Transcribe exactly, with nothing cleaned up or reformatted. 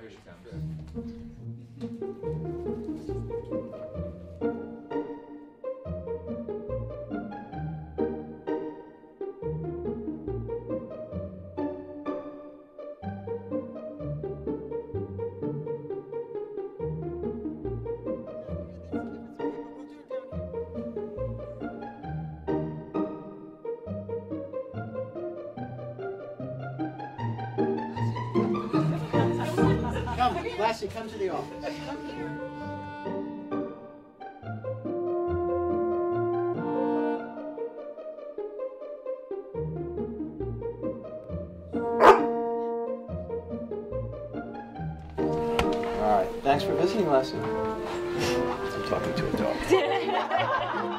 wish you found good. Come, Lassie, come to the office. All right, thanks for visiting, Lassie. I'm talking to a dog.